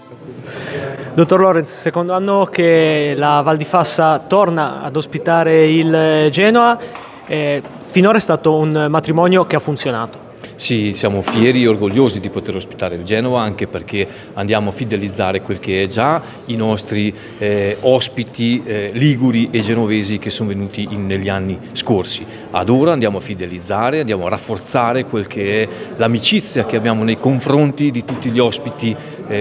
Dottor Lorenz, secondo anno che la Val di Fassa torna ad ospitare il Genoa, finora è stato un matrimonio che ha funzionato. Sì, siamo fieri e orgogliosi di poter ospitare il Genoa, anche perché andiamo a fidelizzare quel che è già i nostri ospiti liguri e genovesi che sono venuti negli anni scorsi. Ad ora andiamo a fidelizzare, andiamo a rafforzare quel che è l'amicizia che abbiamo nei confronti di tutti gli ospiti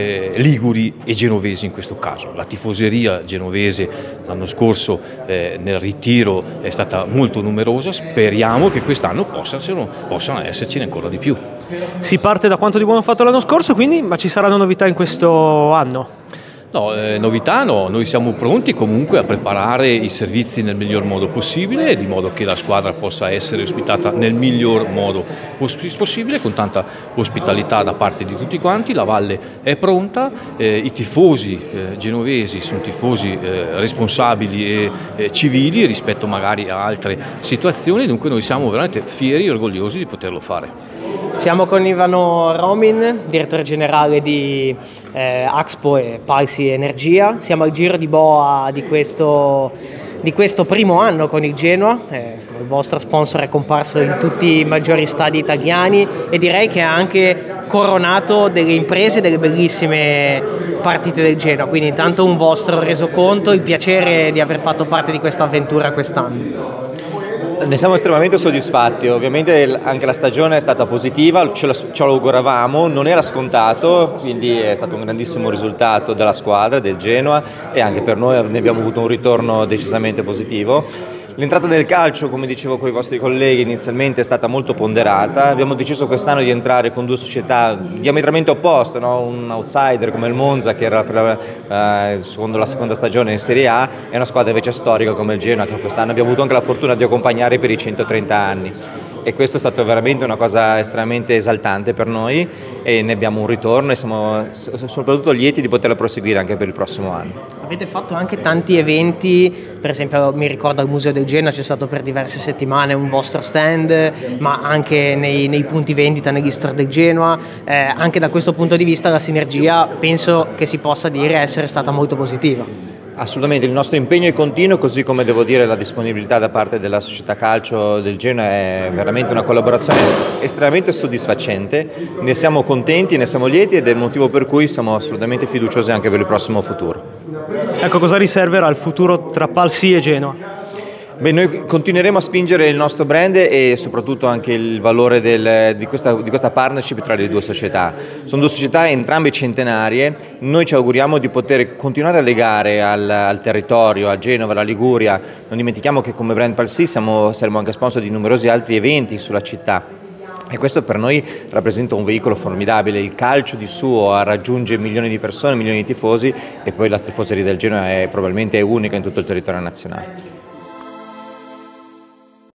liguri e genovesi in questo caso. La tifoseria genovese l'anno scorso nel ritiro è stata molto numerosa, speriamo che quest'anno possano essercene ancora di più. Si parte da quanto di buono fatto l'anno scorso, quindi, ma ci saranno novità in questo anno? No, novità no, noi siamo pronti comunque a preparare i servizi nel miglior modo possibile, di modo che la squadra possa essere ospitata nel miglior modo possibile, con tanta ospitalità da parte di tutti quanti. La Valle è pronta, i tifosi genovesi sono tifosi responsabili e civili rispetto magari a altre situazioni, dunque noi siamo veramente fieri e orgogliosi di poterlo fare. Siamo con Ivano Romin, direttore generale di Axpo e Palsi Energia. Siamo al giro di boa di questo primo anno con il Genoa. Il vostro sponsor è comparso in tutti i maggiori stadi italiani e direi che ha anche coronato delle imprese, delle bellissime partite del Genoa. Quindi intanto un vostro resoconto, il piacere di aver fatto parte di questa avventura quest'anno. Ne siamo estremamente soddisfatti, ovviamente anche la stagione è stata positiva, ce lo auguravamo, non era scontato, quindi è stato un grandissimo risultato della squadra, del Genoa, e anche per noi ne abbiamo avuto un ritorno decisamente positivo. L'entrata del calcio, come dicevo con i vostri colleghi, inizialmente è stata molto ponderata. Abbiamo deciso quest'anno di entrare con due società diametralmente opposte, no? Un outsider come il Monza, che era per la seconda stagione in Serie A, e una squadra invece storica come il Genoa, che quest'anno abbiamo avuto anche la fortuna di accompagnare per i 130 anni. E questo è stato veramente una cosa estremamente esaltante per noi, e ne abbiamo un ritorno e siamo soprattutto lieti di poterlo proseguire anche per il prossimo anno. Avete fatto anche tanti eventi, per esempio mi ricordo al Museo del Genoa c'è stato per diverse settimane un vostro stand, ma anche nei punti vendita, negli store del Genoa. Anche da questo punto di vista la sinergia penso che si possa dire essere stata molto positiva. Assolutamente, il nostro impegno è continuo, così come devo dire la disponibilità da parte della società calcio del Genoa è veramente una collaborazione estremamente soddisfacente. Ne siamo contenti, ne siamo lieti, ed è il motivo per cui siamo assolutamente fiduciosi anche per il prossimo futuro. Ecco, cosa riserverà il futuro tra Palsi e Genoa? Beh, noi continueremo a spingere il nostro brand e soprattutto anche il valore di questa partnership tra le due società. Sono due società entrambe centenarie, noi ci auguriamo di poter continuare a legare al territorio, a Genova, alla Liguria. Non dimentichiamo che come brand Palsi saremo anche sponsor di numerosi altri eventi sulla città. E questo per noi rappresenta un veicolo formidabile. Il calcio di suo raggiunge milioni di persone, milioni di tifosi, e poi la tifoseria del Genoa è probabilmente unica in tutto il territorio nazionale.